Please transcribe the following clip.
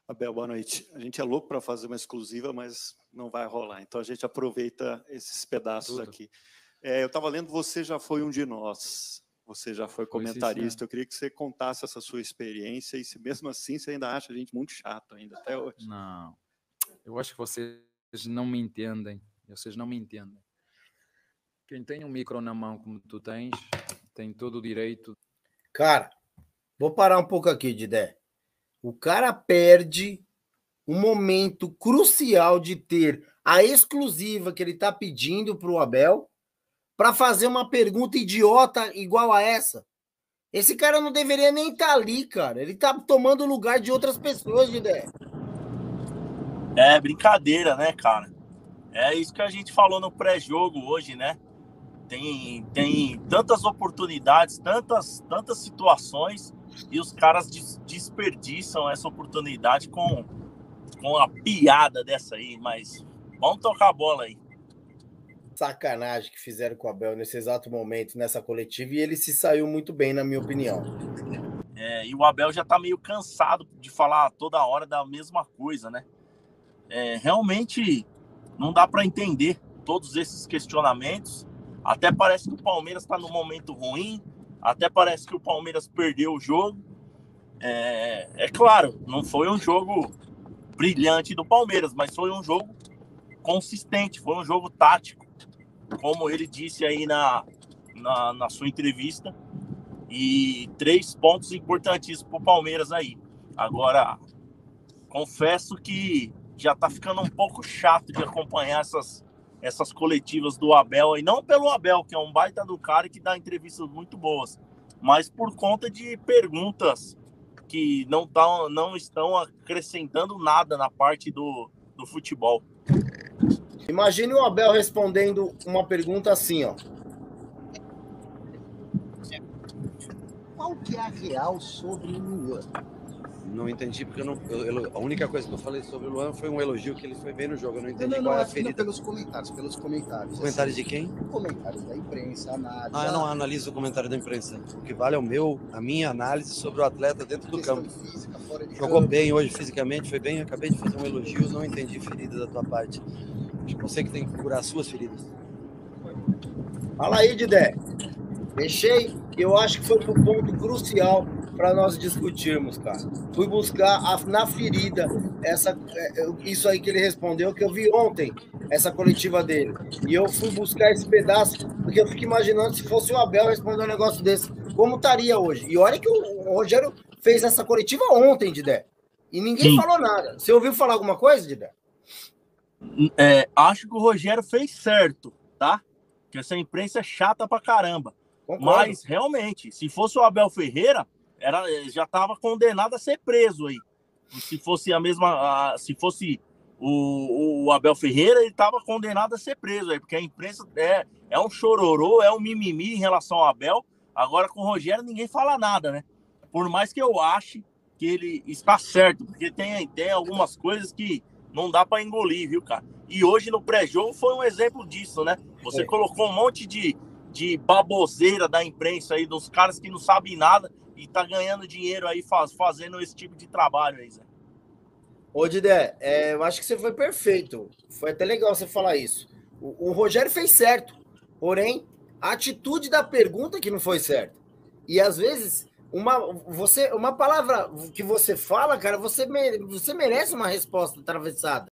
Abel, boa noite. A gente é louco para fazer uma exclusiva, mas não vai rolar. Então a gente aproveita esses pedaços aqui. Eu estava lendo, você já foi um de nós. Você já foi comentarista. Eu queria que você contasse essa sua experiência e se mesmo assim você ainda acha a gente muito chato ainda até hoje. Não, eu acho que vocês não me entendem. Vocês não me entendem. Quem tem um micro na mão como tu tens, tem todo o direito. Cara, vou parar um pouco aqui, Didé. O cara perde um momento crucial de ter a exclusiva que ele está pedindo para o Abel para fazer uma pergunta idiota igual a essa. Esse cara não deveria nem estar ali, cara. Ele está tomando o lugar de outras pessoas, Didé. É brincadeira, né, cara? É isso que a gente falou no pré-jogo hoje, né? Tem tantas oportunidades, tantas situações e os caras desperdiçam essa oportunidade com a piada dessa aí, mas vamos tocar a bola aí. Sacanagem que fizeram com o Abel nesse exato momento, nessa coletiva, e ele se saiu muito bem, na minha opinião. E o Abel já tá meio cansado de falar toda hora da mesma coisa, né? Realmente não dá para entender todos esses questionamentos. Até parece que o Palmeiras está num momento ruim, até parece que o Palmeiras perdeu o jogo. Claro, não foi um jogo brilhante do Palmeiras, mas foi um jogo consistente, foi um jogo tático, como ele disse aí na sua entrevista, e 3 pontos importantíssimos para o Palmeiras aí. Agora, confesso que já está ficando um pouco chato de acompanhar essas coletivas do Abel, e não pelo Abel, que é um baita do cara e que dá entrevistas muito boas, mas por conta de perguntas que não estão acrescentando nada na parte do futebol. Imagine o Abel respondendo uma pergunta assim, ó. Qual que é a real sobre o Luan? Não entendi, porque a única coisa que eu falei sobre o Luan foi um elogio que ele foi bem no jogo. Eu não entendi qual é a ferida. Pelos comentários. Comentários de quem? Comentários da imprensa, análise. Eu não analiso o comentário da imprensa. O que vale é a minha análise sobre o atleta dentro do campo. Física, fora de Jogou campo. bem hoje fisicamente, foi bem. Acabei de fazer um elogio, não entendi ferida da tua parte. Acho que você que tem que curar as suas feridas. Fala aí, Didé. Deixei, eu acho que foi pro ponto crucial para nós discutirmos, cara. Fui buscar na ferida isso aí que ele respondeu, que eu vi ontem, essa coletiva dele. E eu fui buscar esse pedaço, porque eu fico imaginando se fosse o Abel responder um negócio desse, como estaria hoje. E olha que o Rogério fez essa coletiva ontem, Didé. E ninguém falou nada. Você ouviu falar alguma coisa, Didé? Acho que o Rogério fez certo, tá? Que essa imprensa é chata pra caramba. Concordo. Mas, realmente, se fosse o Abel Ferreira, já estava condenado a ser preso aí. Se fosse se fosse o Abel Ferreira, ele estava condenado a ser preso aí, porque a imprensa é um chororô, é um mimimi em relação ao Abel. Agora, com o Rogério, ninguém fala nada, né? Por mais que eu ache que ele está certo, porque tem algumas coisas que não dá para engolir, viu, cara? E hoje, no pré-jogo, foi um exemplo disso, né? Você colocou um monte de baboseira da imprensa aí, dos caras que não sabem nada e tá ganhando dinheiro aí fazendo esse tipo de trabalho aí, Zé. Ô, Didé, eu acho que você foi perfeito. Foi até legal você falar isso. O Rogério fez certo, porém, a atitude da pergunta que não foi certa. E, às vezes, uma palavra que você fala, cara, você merece uma resposta atravessada.